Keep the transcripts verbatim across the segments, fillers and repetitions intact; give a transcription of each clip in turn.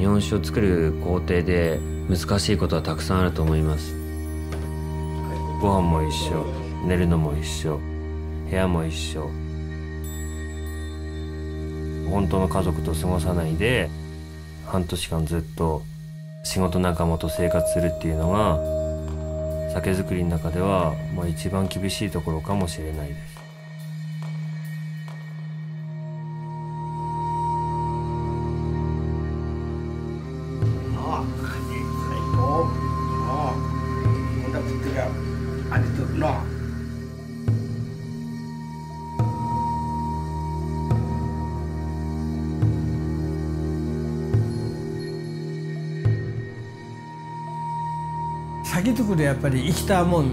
日本酒を作る工程で難しいことはたくさんあると思います。ご飯も一緒、寝るのも一緒、部屋も一緒。本当の家族と過ごさないで半年間ずっと仕事仲間と生活するっていうのが酒造りの中では、まあ、一番厳しいところかもしれないです。 ああ、最高。ああ、こんなことがありとるな。酒造りはやっぱり生きたもん。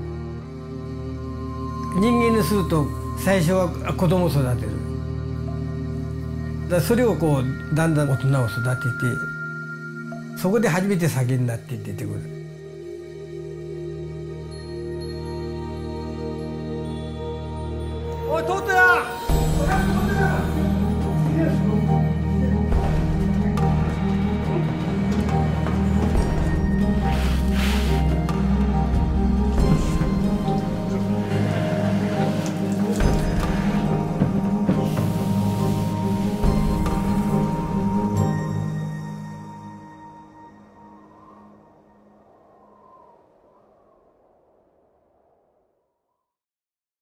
人間にすると最初は子供を育てる。だからそれをこうだんだん大人を育てて、そこで初めて酒になって出てくる。おいトートや。